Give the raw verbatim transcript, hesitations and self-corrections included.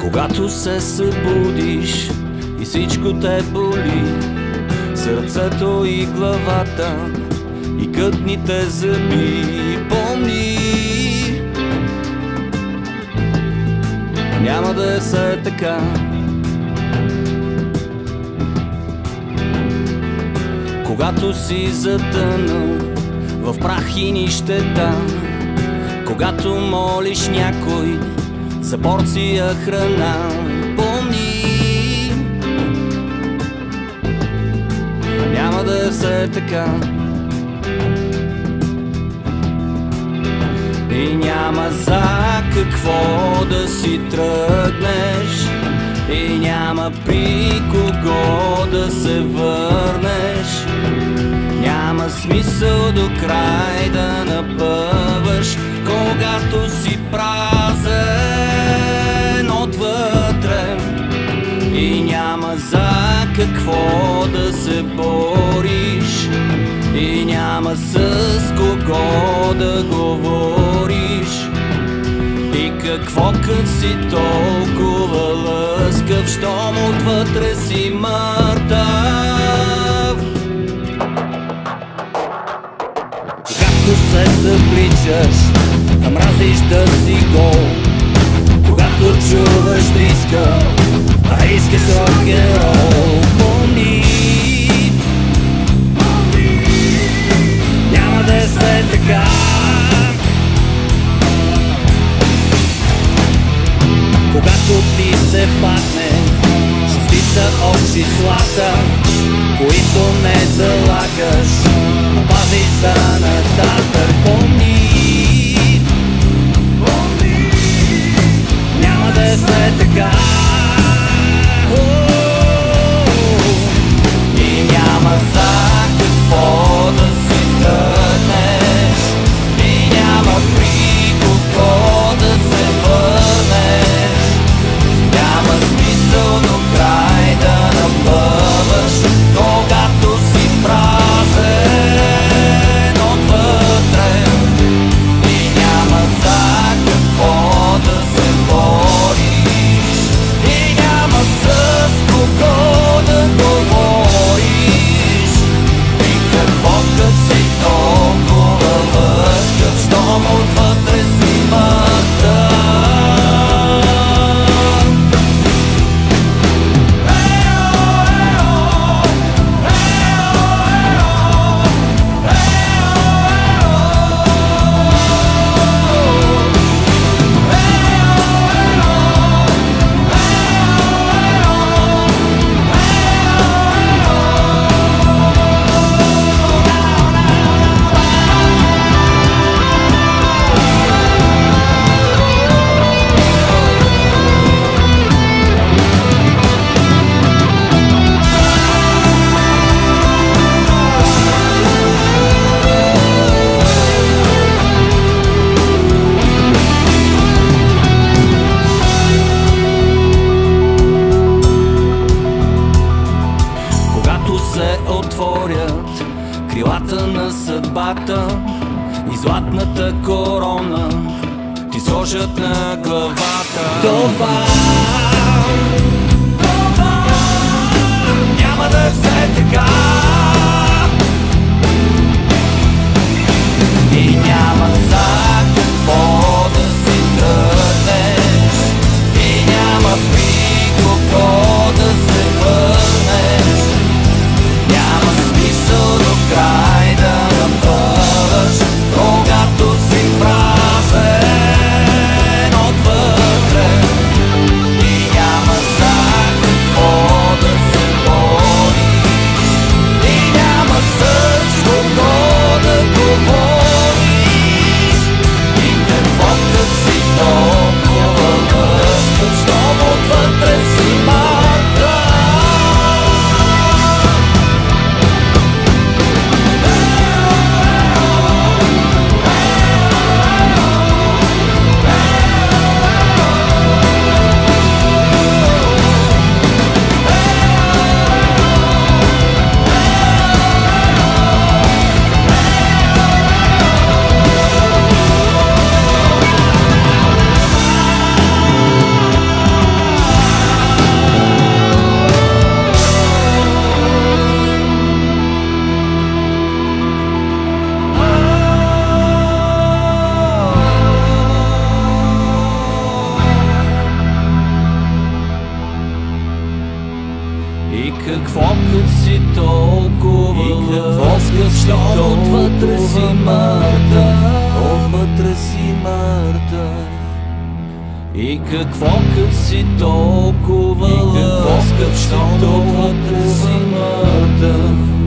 Когато се събудиш и всичко те боли, сърцето и главата и кътните зъби, помни, няма да е все така. Когато си затънал в прах и нищета, когато молиш някой за порция храна, помни, няма да е все така. И няма за какво да си тръгнеш, и няма при кого да се върнеш. Няма смисъл до край да напъваш, когато си празен отвътре. И няма за какво да се бориш, и няма с кого да говориш. И какво като си толкова лъскав, щом отвътре си мъртъв? Когато се забличаш, а мразиш да си гол, когато чуваш диска, а искаш рок-н-рол, помни, няма да е все така. Когато ти се падне, ще са от числата, които не залагаш, а пазиш за нататък. Помни, няма да е все така. И няма за какво да си тръгнеш, и няма при кого да се върнеш. Няма смисъл до край да напъваш, когато си празен отвътре. И няма за какво да се бориш, и няма с кого да говориш. И какво като си толкова лъскав, щом отвътре си мъртъв? Се отворят крилата на съдбата и златната корона ти сложат на главата. Това, това няма да е все така. И няма за какво да си тръгнеш, и няма при кого да се върнеш. Няма смисъл до край да напъваш, когато си празен отвътре. какво като си толкова лъскав, щом отвътре си мъртъв, отвътре си мъртъв. И какво като си толкова лъскав, щом отвътре си мъртъв.